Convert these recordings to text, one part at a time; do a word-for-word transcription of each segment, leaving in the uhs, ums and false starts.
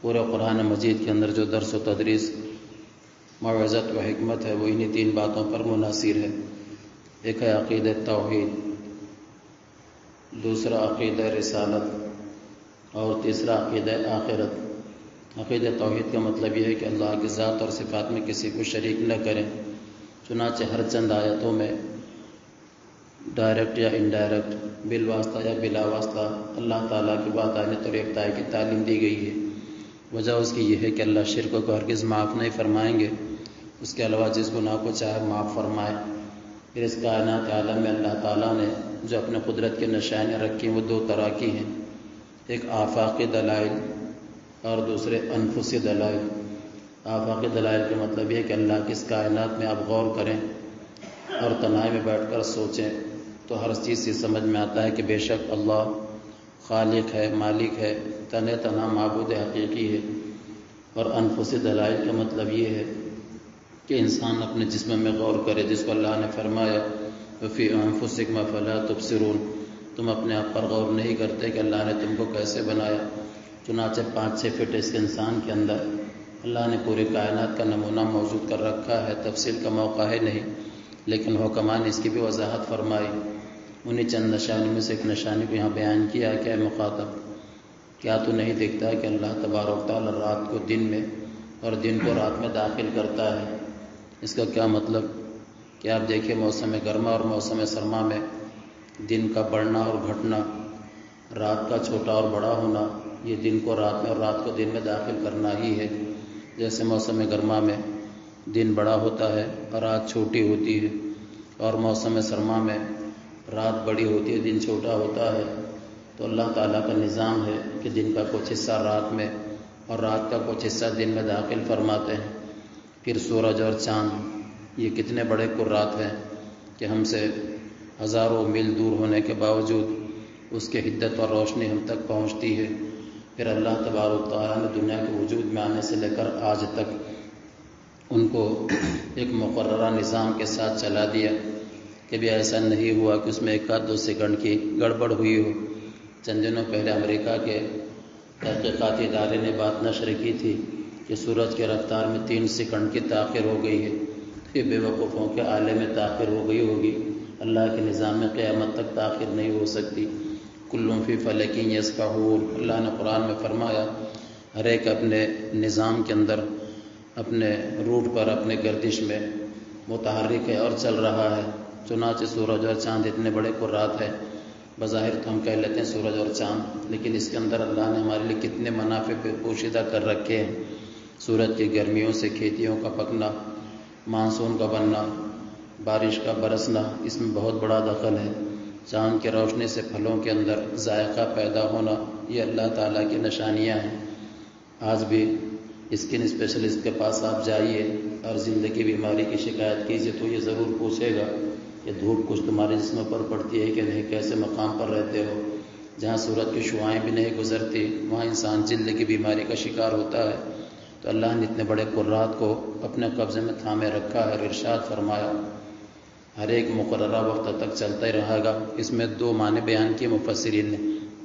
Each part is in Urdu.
پورے قرآن مجید کے اندر جو درس و تدریس، موعظت و حکمت ہے وہ انہی تین باتوں پر منحصر ہے۔ ایک ہے عقیدہ توحید، دوسرا عقیدہ رسالت، اور تیسرا عقیدہ آخرت۔ عقیدہ توحید کا مطلب یہ ہے کہ اللہ کی ذات اور صفات میں کسی کو شریک نہ کریں، چنانچہ ہر چند آیتوں میں ڈائریکٹ یا انڈائریکٹ، بالواسطہ یا بلا واسطہ اللہ تعالیٰ کی وحدانیت اور یکتائی کی تعلیم دی گئی ہے۔ وجہ اس کی یہ ہے کہ اللہ شرک کو ہرگز معاف نہیں فرمائیں گے، اس کے علاوہ جس گناہ کو چاہے معاف فرمائے۔ پھر اس کائنات عالم میں اللہ تعالیٰ نے جو اپنے قدرت کے نشانیاں رکھی ہیں وہ دو طرح کی ہیں، ایک آفاقی دلائل اور دوسرے انفسی دلائل۔ آفاقی دلائل کا مطلب یہ ہے کہ اللہ کی اس کائنات میں آپ غور کریں اور تنہائی میں بیٹھ کر سوچیں تو ہر چیز سے سمجھ میں آتا ہے کہ بے شک اللہ خالق ہے، مالک ہے، تنہ تنہا معبود حقیقی ہے۔ اور انفسی دلائل کا مطلب یہ ہے کہ انسان اپنے جسم میں غور کرے، جس کو اللہ نے فرمایا وفی انفسکم فلا تبصرون، تم اپنے آپ پر غور نہیں کرتے کہ اللہ نے تم کو کیسے بنایا۔ چنانچہ پانچ چھ فٹ اس کے انسان کے اندر اللہ نے پوری کائنات کا نمونہ موجود کر رکھا ہے، تفصیل کا موقع ہے نہیں، لیکن حکمان نے اس کی بھی وضاحت فرمائی۔ انہیں چند نشانیوں میں سے ایک نشانی کو یہاں بیان کیا کہ اے مخاطب، کیا تو نہیں دیکھتا کہ اللہ تبارک تعالیٰ رات کو دن میں اور دن کو رات میں داخل کرتا ہے؟ اس کا کیا مطلب کہ آپ دیکھیں موسم گرما اور موسم سرما میں دن کا بڑھنا اور گھٹنا، رات کا چھوٹا اور بڑا ہونا، یہ دن کو رات میں اور رات کو دن میں داخل کرنا ہی ہے۔ جیسے موسم گرما میں دن بڑا ہوتا ہے اور رات چھوٹی ہوتی ہے، اور موسم سرما میں رات بڑی ہوتی ہے، دن چھوٹا ہوتا ہے، تو اللہ تعالیٰ کا نظام ہے کہ دن کا کچھ حصہ رات میں اور رات کا کچھ حصہ دن میں داخل فرماتے ہیں۔ پھر سورج اور چاند، یہ کتنے بڑے قرات ہیں کہ ہم سے ہزاروں میل دور ہونے کے باوجود اس کے حدت اور روشنی ہم تک پہنچتی ہے۔ پھر اللہ تبارک تعالیٰ نے دنیا کے وجود میں آنے سے لے کر آج تک ان کو ایک مقررہ نظام کے ساتھ چلا دیا، کبھی ایسا نہیں ہوا کہ اس میں ایک آدھ دو سیکنڈ کی گڑبڑ ہوئی ہو۔ چند دنوں پہلے امریکہ کے تحقیقاتی ادارے نے بات نشر کی تھی کہ سورج کی رفتار میں تین سیکنڈ کی تاخیر ہو گئی ہے۔ یہ بے وقوفوں کے آلے میں تاخیر ہو گئی ہوگی، اللہ کے نظام میں قیامت تک تاخیر نہیں ہو سکتی۔ کلٌ فی فلک یسبحون، اللہ نے قرآن میں فرمایا ہر ایک اپنے نظام کے اندر، اپنے روٹ پر، اپنے گردش میں متحرک ہے اور چل رہا ہے۔ چنانچہ سورج اور چاند اتنے بڑے قرات ہیں، بظاہر تو ہم کہہ لیتے ہیں سورج اور چاند، لیکن اس کے اندر اللہ نے ہمارے لیے کتنے منافع پوشیدہ کر رکھے ہیں۔ سورج کی گرمیوں سے کھیتیوں کا پکنا، مانسون کا بننا، بارش کا برسنا، اس میں بہت بڑا دخل ہے۔ چاند کی روشنی سے پھلوں کے اندر ذائقہ پیدا ہونا، یہ اللہ تعالیٰ کی نشانیاں ہیں۔ آج بھی اسکن اسپیشلسٹ کے پاس آپ جائیے اور زندگی بیماری کی شکایت کیجیے تو یہ ضرور پوچھے گا کہ دھوپ کچھ تمہارے جسم پر پڑتی ہے کہ نہیں، کیسے مقام پر رہتے ہو؟ جہاں سورج کی شعائیں بھی نہیں گزرتی وہاں انسان جلد کی بیماری کا شکار ہوتا ہے۔ تو اللہ نے اتنے بڑے قرات کو اپنے قبضے میں تھامے رکھا ہے اور ارشاد فرمایا ہر ایک مقررہ وقت تک چلتا ہی رہے گا۔ اس میں دو معنی بیان کیے مفسرین نے۔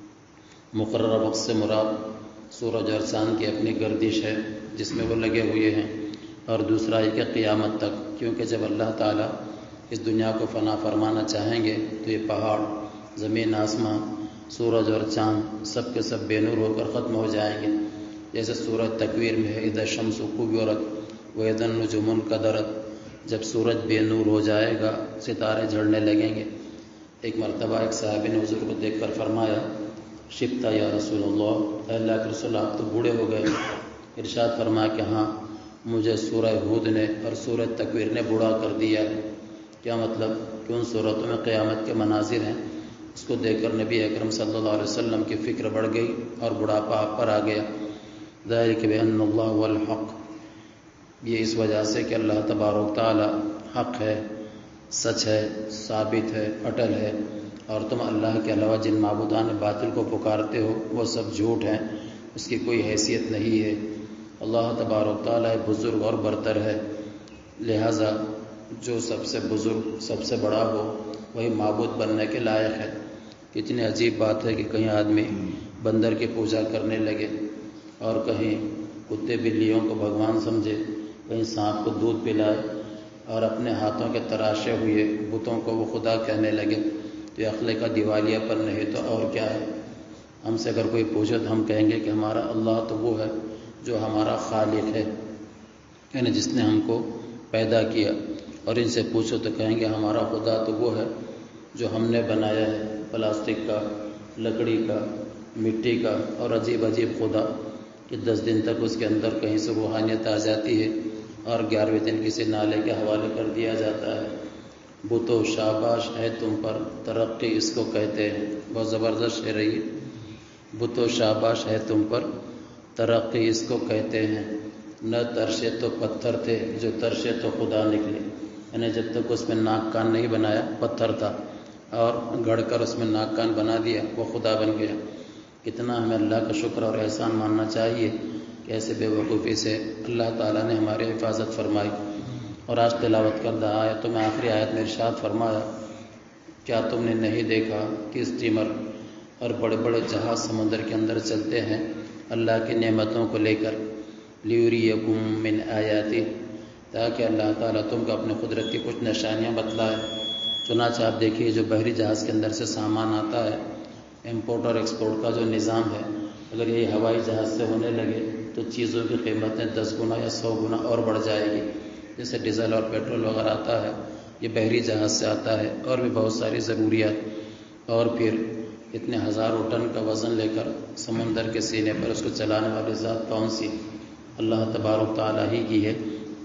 مقررہ وقت سے مراد سورج اور چاند کی اپنی گردش ہے جس میں وہ لگے ہوئے ہیں، اور دوسرا یہ کہ قیامت تک، کیونکہ جب اللہ تعالیٰ اس دنیا کو فنا فرمانا چاہیں گے تو یہ پہاڑ، زمین، آسمان، سورج اور چاند سب کے سب بے نور ہو کر ختم ہو جائیں گے۔ جیسے سورج تکویر میں ہے اذا الشمس کورت واذا النجوم انکدرت، جب سورج بے نور ہو جائے گا ستارے جھڑنے لگیں گے۔ ایک مرتبہ ایک صحابی نے حضور کو دیکھ کر فرمایا شبتا یا رسول اللہ، اے اللہ کے رسول آپ تو بوڑھے ہو گئے۔ ارشاد فرمایا کہ ہاں، مجھے سورہ ہود نے اور سورہ تکویر نے بوڑھا کر دیا ہے۔ کیا مطلب کہ ان صورتوں میں قیامت کے مناظر ہیں، اس کو دیکھ کر نبی اکرم صلی اللہ علیہ وسلم کی فکر بڑھ گئی اور بڑھاپا آپ پر آ گیا۔ ذالک بأن اللہ هو الحق، یہ اس وجہ سے کہ اللہ تبارک تعالی حق ہے، سچ ہے، ثابت ہے، اٹل ہے، اور تم اللہ کے علاوہ جن معبودان باطل کو پکارتے ہو وہ سب جھوٹ ہیں، اس کی کوئی حیثیت نہیں ہے۔ اللہ تبارک تعالی بزرگ اور برتر ہے، لہذا جو سب سے بزرگ، سب سے بڑا ہو وہی معبود بننے کے لائق ہے۔ کتنی عجیب بات ہے کہ کہیں آدمی بندر کی پوجا کرنے لگے اور کہیں کتے بلیوں کو بھگوان سمجھے، کہیں سانپ کو دودھ پلائے اور اپنے ہاتھوں کے تراشے ہوئے بتوں کو وہ خدا کہنے لگے، تو یہ عقل کا دیوالیہ پر نہیں تو اور کیا ہے؟ ہم سے اگر کوئی پوچھے تو ہم کہیں گے کہ ہمارا اللہ تو وہ ہے جو ہمارا خالق ہے، یعنی جس نے ہم کو پیدا کیا، اور ان سے پوچھو تو کہیں گے ہمارا خدا تو وہ ہے جو ہم نے بنایا ہے، پلاسٹک کا، لکڑی کا، مٹی کا، اور عجیب عجیب خدا کہ دس دن تک اس کے اندر کہیں سے روحانیت آ جاتی ہے اور گیارہویں دن کسی نالے کے حوالے کر دیا جاتا ہے۔ بتو شاباش ہے تم پر ترقی اس کو کہتے ہیں، بہت زبردست شعر ہے یہ۔ بتو شاباش ہے تم پر ترقی اس کو کہتے ہیں، نہ ترشے تو پتھر تھے جو ترشے تو خدا نکلے، یعنی جب تک اس میں ناک کان نہیں بنایا پتھر تھا، اور گھڑ کر اس میں ناک کان بنا دیا وہ خدا بن گیا۔ کتنا ہمیں اللہ کا شکر اور احسان ماننا چاہیے کہ ایسے بے وقوفی سے اللہ تعالیٰ نے ہماری حفاظت فرمائی۔ اور آج تلاوت کردہ آیتوں میں آخری آیت میں ارشاد فرمایا، کیا تم نے نہیں دیکھا کہ اسٹیمر اور بڑے بڑے جہاز سمندر کے اندر چلتے ہیں اللہ کی نعمتوں کو لے کر، لیوریکم من آیاتی، تاکہ اللہ تعالیٰ تم کو اپنے قدرت کی کچھ نشانیاں بتلائے۔ چنانچہ آپ دیکھیے جو بحری جہاز کے اندر سے سامان آتا ہے، امپورٹ اور ایکسپورٹ کا جو نظام ہے، اگر یہ ہوائی جہاز سے ہونے لگے تو چیزوں کی قیمتیں دس گنا یا سو گنا اور بڑھ جائے گی۔ جیسے ڈیزل اور پیٹرول وغیرہ آتا ہے، یہ بحری جہاز سے آتا ہے، اور بھی بہت ساری ضروریات، اور پھر اتنے ہزاروں ٹن کا وزن لے کر سمندر کے سینے پر اس کو چلانے والی ذات کون سی؟ اللہ تبارک تعالیٰ ہی کی ہے۔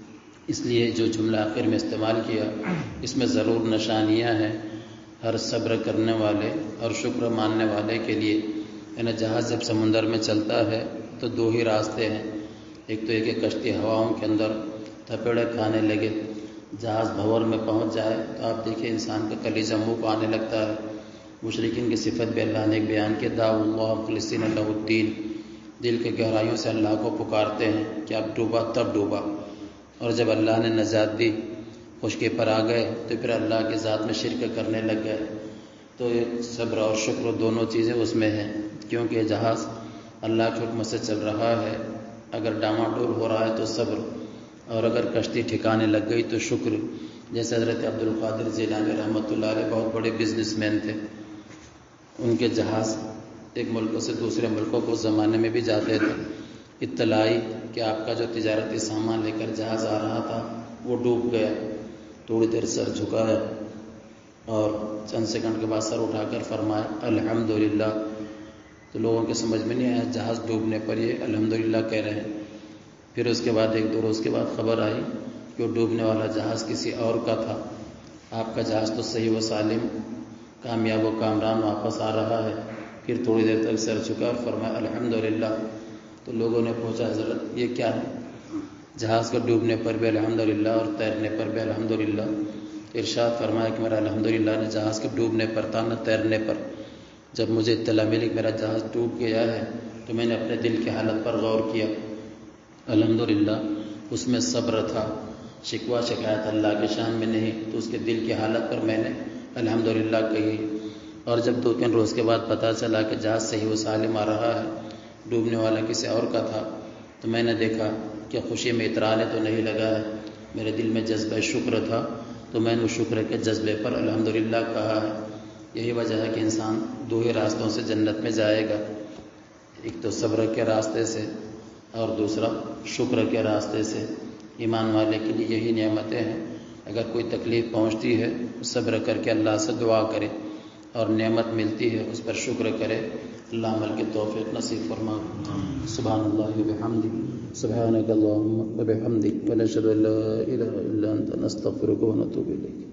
اس لیے جو جملہ آخر میں استعمال کیا، اس میں ضرور نشانیاں ہیں ہر صبر کرنے والے اور شکر ماننے والے کے لیے۔ یعنی جہاز جب سمندر میں چلتا ہے تو دو ہی راستے ہیں، ایک تو یہ کہ کشتی ہواؤں کے اندر تھپیڑے کھانے لگے، جہاز بھور میں پہنچ جائے تو آپ دیکھیں انسان کا کلیجہ منہ کو آنے لگتا ہے۔ مشرکین کی صفت بھی اللہ نے ایک بیان کی، دعوا اللہ مخلصین لہ الدین، دل کے گہرائیوں سے اللہ کو پکارتے ہیں کہ اب ڈوبا تب ڈوبا، اور جب اللہ نے نجات دی خشکی پر آ گئے تو پھر اللہ کی ذات میں شرک کرنے لگ گئے۔ تو یہ صبر اور شکر دونوں چیزیں اس میں ہیں، کیونکہ یہ جہاز اللہ کے حکم سے چل رہا ہے، اگر ڈاما ڈول ہو رہا ہے تو صبر، اور اگر کشتی ٹھکانے لگ گئی تو شکر۔ جیسے حضرت عبد القادر جیلانی رحمۃ اللہ علیہ بہت بڑے بزنس مین تھے، ان کے جہاز ایک ملک سے دوسرے ملکوں کو اس زمانے میں بھی جاتے تھے۔ اطلاع آئی کہ آپ کا جو تجارتی سامان لے کر جہاز آ رہا تھا وہ ڈوب گیا، تھوڑی دیر سر جھکایا اور چند سیکنڈ کے بعد سر اٹھا کر فرمایا الحمدللہ۔ تو لوگوں کے سمجھ میں نہیں آیا جہاز ڈوبنے پر یہ الحمدللہ کہہ رہے ہیں۔ پھر اس کے بعد ایک دو روز کے بعد خبر آئی کہ وہ ڈوبنے والا جہاز کسی اور کا تھا، آپ کا جہاز تو صحیح و سالم کامیاب و کامران واپس آ رہا ہے۔ پھر تھوڑی دیر تک سر جھکا اور فرمایا الحمدللہ۔ تو لوگوں نے پوچھا حضرت یہ کیا ہے؟ جہاز کا ڈوبنے پر بھی الحمدللہ اور تیرنے پر بھی الحمدللہ۔ ارشاد فرمایا کہ میرا الحمدللہ نے جہاز کے ڈوبنے پر تھا نہ تیرنے پر۔ جب مجھے اطلاع ملی کہ میرا جہاز ڈوب گیا ہے تو میں نے اپنے دل کی حالت پر غور کیا، الحمدللہ اس میں صبر تھا، شکوہ شکایت اللہ کے شان میں نہیں، تو اس کے دل کی حالت پر میں نے الحمدللہ کہی۔ اور جب دو تین روز کے بعد پتہ چلا کہ جہاز صحیح و سالم آ رہا ہے، ڈوبنے والا کسی اور کا تھا، تو میں نے دیکھا کہ خوشی میں اطرانے تو نہیں لگا ہے، میرے دل میں جذبہ شکر تھا، تو میں نے شکر کے جذبے پر الحمدللہ کہا ہے۔ یہی وجہ ہے کہ انسان دو ہی راستوں سے جنت میں جائے گا، ایک تو صبر کے راستے سے اور دوسرا شکر کے راستے سے۔ ایمان والے کے لیے یہی نعمتیں ہیں، اگر کوئی تکلیف پہنچتی ہے صبر کر کے اللہ سے دعا کرے، اور نعمت ملتی ہے اس پر شکر کرے۔ اللہ عمل کی توفیق نصیب فرما۔ سبحان اللہ وبحمدہ، سبحانک اللہم وبحمدک، ونشہد ان لا الہ الا انت، نستغفرک ونتوب الیک۔